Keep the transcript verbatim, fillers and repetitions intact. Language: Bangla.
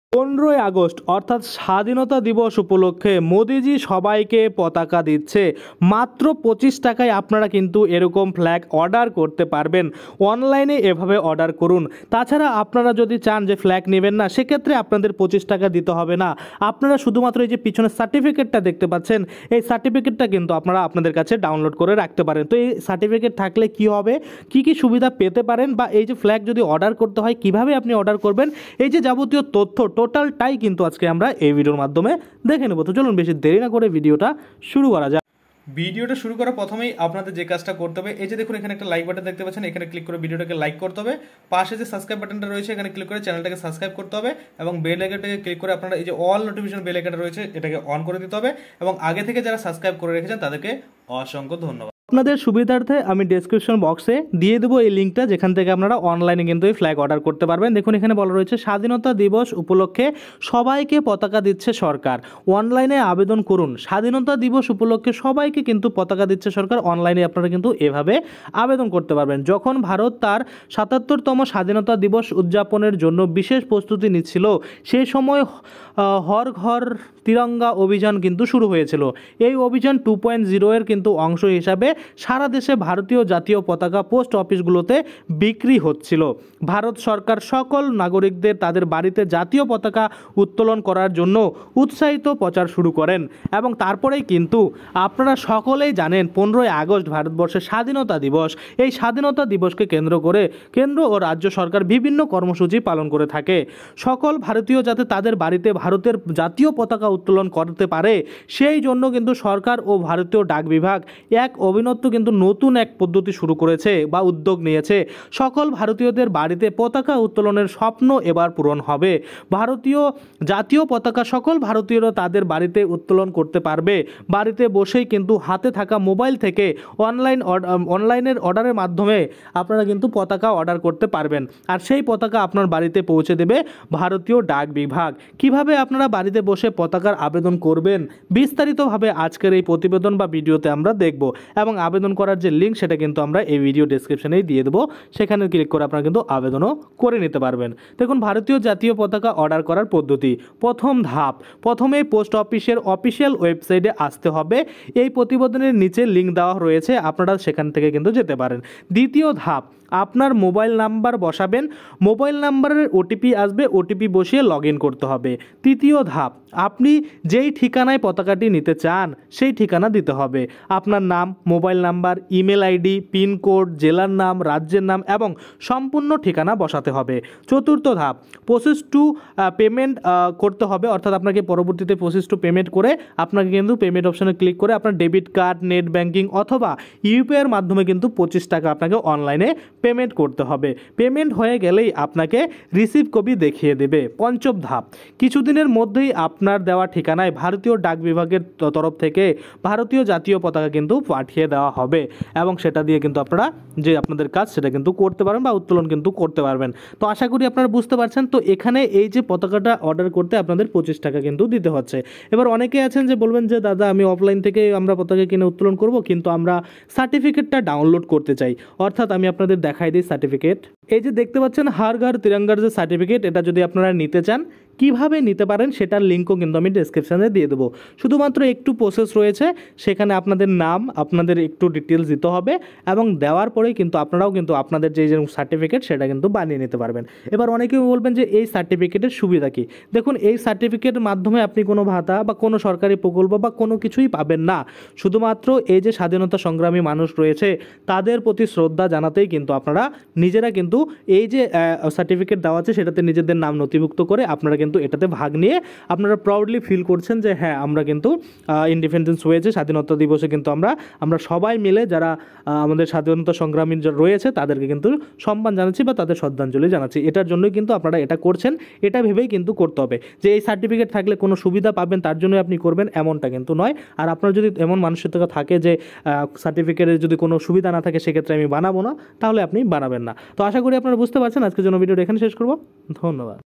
পনেরোই আগস্ট অর্থাৎ স্বাধীনতা দিবস উপলক্ষে মোদিজি সবাইকে পতাকা দিচ্ছে। মাত্র পঁচিশ টাকায় আপনারা কিন্তু এরকম ফ্ল্যাগ অর্ডার করতে পারবেন। অনলাইনে এভাবে অর্ডার করুন। তাছাড়া আপনারা যদি চান যে ফ্ল্যাগ নেবেন না, সেক্ষেত্রে আপনাদের পঁচিশ টাকা দিতে হবে না। আপনারা শুধুমাত্র এই যে পিছনের সার্টিফিকেটটা দেখতে পাচ্ছেন, এই সার্টিফিকেটটা কিন্তু আপনারা আপনাদের কাছে ডাউনলোড করে রাখতে পারেন। তো এই সার্টিফিকেট থাকলে কি হবে, কি কি সুবিধা পেতে পারেন, বা এই যে ফ্ল্যাগ যদি অর্ডার করতে হয় কিভাবে আপনি অর্ডার করবেন, এই যে যাবতীয় তথ্য টোটালটাই কিন্তু আজকে আমরা এই ভিডিওর মাধ্যমে দেখে নেব। তো চলুন বেশি দেরি না করে ভিডিওটা শুরু করা যাক। ভিডিওটা শুরু করার প্রথমেই আপনাদের যে কাজটা করতে হবে, এই যে দেখুন এখানে একটা লাইক বাটন দেখতে পাচ্ছেন, এখানে ক্লিক করে ভিডিওটাকে লাইক করতে হবে। পাশে যে সাবস্ক্রাইব বাটনটা রয়েছে এখানে ক্লিক করে চ্যানেলটাকে সাবস্ক্রাইব করতে হবে এবং বেল আইকনটাকে ক্লিক করে আপনারা এই যে অল নোটিফিকেশন বেল আইকনটা রয়েছে এটাকে অন করে দিতে হবে। এবং আগে থেকে যারা সাবস্ক্রাইব করে রেখেছেন তাদেরকে অসংখ্য ধন্যবাদ। আপনাদের সুবিধার্থে আমি ডেসক্রিপশন বক্সে দিয়ে দেবো এই লিঙ্কটা, যেখান থেকে আপনারা অনলাইনে কিন্তু এই ফ্ল্যাগ অর্ডার করতে পারবেন। দেখুন এখানে বলা রয়েছে স্বাধীনতা দিবস উপলক্ষে সবাইকে পতাকা দিচ্ছে সরকার, অনলাইনে আবেদন করুন। স্বাধীনতা দিবস উপলক্ষে সবাইকে কিন্তু পতাকা দিচ্ছে সরকার, অনলাইনে আপনারা কিন্তু এভাবে আবেদন করতে পারবেন। যখন ভারত তার সাতাত্তরতম স্বাধীনতা দিবস উদযাপনের জন্য বিশেষ প্রস্তুতি নিচ্ছিল, সেই সময় হর ঘর তিরঙ্গা অভিযান কিন্তু শুরু হয়েছিল। এই অভিযান টু পয়েন্ট জিরো এর কিন্তু অংশ হিসাবে সারা দেশে ভারতীয় জাতীয় পতাকা পোস্ট অফিসগুলোতে বিক্রি হচ্ছিল। ভারত সরকার সকল নাগরিকদের তাদের বাড়িতে জাতীয় পতাকা উত্তোলন করার জন্য উৎসাহিত প্রচার শুরু করেন। এবং তারপরেই কিন্তু আপনারা সকলেই জানেন পনেরোই আগস্ট ভারতবর্ষের স্বাধীনতা দিবস। এই স্বাধীনতা দিবসকে কেন্দ্র করে কেন্দ্র ও রাজ্য সরকার বিভিন্ন কর্মসূচি পালন করে থাকে। সকল ভারতীয় যাতে তাদের বাড়িতে ভারতের জাতীয় পতাকা উত্তোলন করতে পারে, সেই জন্য কিন্তু সরকার ও ভারতীয় ডাক বিভাগ এক অভিনব কিন্তু নতুন এক পদ্ধতি শুরু করেছে বা উদ্যোগ নিয়েছে। সকল ভারতীয়দের বাড়িতে পতাকা উত্তোলনের স্বপ্ন এবার পূরণ হবে। ভারতীয় জাতীয় পতাকা সকল ভারতীয়রা তাদের বাড়িতে উত্তোলন করতে পারবে। বাড়িতে বসেই কিন্তু হাতে থাকা মোবাইল থেকে অনলাইন অনলাইনের অর্ডারের মাধ্যমে আপনারা কিন্তু পতাকা অর্ডার করতে পারবেন। আর সেই পতাকা আপনার বাড়িতে পৌঁছে দেবে ভারতীয় ডাক বিভাগ। কিভাবে আপনারা বাড়িতে বসে পতাকার আবেদন করবেন বিস্তারিতভাবে আজকের এই প্রতিবেদন বা ভিডিওতে আমরা দেখব। এবং আবেদন করার যে লিঙ্ক সেটা কিন্তু আমরা এই ভিডিও ডেসক্রিপশনেই দিয়ে দেবো, সেখানে ক্লিক করে আপনারা কিন্তু আবেদনও করে নিতে পারবেন। দেখুন ভারতীয় জাতীয় পতাকা অর্ডার করার পদ্ধতি। প্রথম ধাপ, প্রথমেই পোস্ট অফিসের অফিসিয়াল ওয়েবসাইটে আসতে হবে। এই প্রতিবেদনের নিচে লিঙ্ক দেওয়া রয়েছে, আপনারা সেখান থেকে কিন্তু যেতে পারেন। দ্বিতীয় ধাপ, আপনার মোবাইল নাম্বার বসাবেন, মোবাইল নাম্বারের ওটিপি আসবে, ওটিপি বসিয়ে লগ ইন করতে হবে। তৃতীয় ধাপ, আপনি যেই ঠিকানায় পতাকাটি নিতে চান সেই ঠিকানা দিতে হবে। আপনার নাম, mobile number, email ID, pincode, জেলার নাম, রাজ্যের নাম এবং সম্পূর্ণ ঠিকানা বসাতে হবে। চতুর্থ ধাপ, প্রসেস টু পেমেন্ট করতে হবে, অর্থাৎ আপনাকে পরবর্তীতে প্রসেস টু পেমেন্ট করে আপনাকে কিন্তু পেমেন্ট অপশানে ক্লিক করে আপনার ডেবিট কার্ড, নেট ব্যাঙ্কিং অথবা ইউপিআইয়ের মাধ্যমে কিন্তু পঁচিশ টাকা আপনাকে অনলাইনে পেমেন্ট করতে হবে। পেমেন্ট হয়ে গেলেই আপনাকে রিসিভ কপি দেখিয়ে দেবে। পঞ্চম ধাপ, কিছুদিনের মধ্যেই আপনার দেওয়া ঠিকানায় ভারতীয় ডাক বিভাগের তরফ থেকে ভারতীয় জাতীয় পতাকা কিন্তু পাঠিয়ে দেওয়া হবে এবং সেটা দিয়ে কিন্তু আপনারা যে আপনাদের কাজ সেটা কিন্তু করতে পারবেন বা উত্তোলন কিন্তু করতে পারবেন। তো আশা করি আপনারা বুঝতে পারছেন। তো এখানে এই যে পতাকাটা অর্ডার করতে আপনাদের পঁচিশ টাকা কিন্তু দিতে হচ্ছে। এবার অনেকে আছেন যে বলবেন যে দাদা আমি অফলাইন থেকে আমরা পতাকা কিনে উত্তোলন করব, কিন্তু আমরা সার্টিফিকেটটা ডাউনলোড করতে চাই। অর্থাৎ আমি আপনাদের দেখাই দিই সার্টিফিকেট। এই যে দেখতে পাচ্ছেন হর ঘর তিরঙ্গার যে সার্টিফিকেট, এটা যদি আপনারা নিতে চান কিভাবে নিতে পারেন সেটার লিঙ্কও কিন্তু আমি ডেসক্রিপশানে দিয়ে দেবো। শুধুমাত্র একটু প্রসেস রয়েছে, সেখানে আপনাদের নাম, আপনাদের একটু ডিটেলস দিতে হবে এবং দেওয়ার পরেই কিন্তু আপনারাও কিন্তু আপনাদের যে সার্টিফিকেট সেটা কিন্তু বানিয়ে নিতে পারবেন। এবার অনেকেই বলবেন যে এই সার্টিফিকেটের সুবিধা কী। দেখুন এই সার্টিফিকেটের মাধ্যমে আপনি কোনো ভাতা বা কোনো সরকারি প্রকল্প বা কোনো কিছুই পাবেন না। শুধুমাত্র এই যে স্বাধীনতা সংগ্রামী মানুষ রয়েছে তাদের প্রতি শ্রদ্ধা জানাতেই কিন্তু আপনারা নিজেরা কিন্তু এই যে সার্টিফিকেট দেওয়া আছে সেটাতে নিজেদের নাম নথিভুক্ত করে আপনারা কিন্তু এটাতে ভাগ নিয়ে আপনারা প্রাউডলি ফিল করছেন যে হ্যাঁ আমরা কিন্তু ইন্ডিপেন্ডেন্স হয়েছে স্বাধীনতা দিবসে কিন্তু আমরা আমরা সবাই মিলে যারা আমাদের স্বাধীনতা সংগ্রামী রয়েছে তাদেরকে কিন্তু সম্মান জানাচ্ছি বা তাদের শ্রদ্ধাঞ্জলি জানাচ্ছি। এটার জন্যই কিন্তু আপনারা এটা করছেন, এটা ভেবেই কিন্তু করতে হবে যে এই সার্টিফিকেট থাকলে কোনো সুবিধা পাবেন তার জন্যই আপনি করবেন, এমনটা কিন্তু নয়। আর আপনার যদি এমন মানসিকতা থাকে যে সার্টিফিকেটের যদি কোনো সুবিধা না থাকে সেক্ষেত্রে আমি বানাবো না, তাহলে আপনি বানাবেন না। তো আশা করি আপনারা বুঝতে পারছেন। আজকের জন্য ভিডিওটা এখানে শেষ করব। ধন্যবাদ।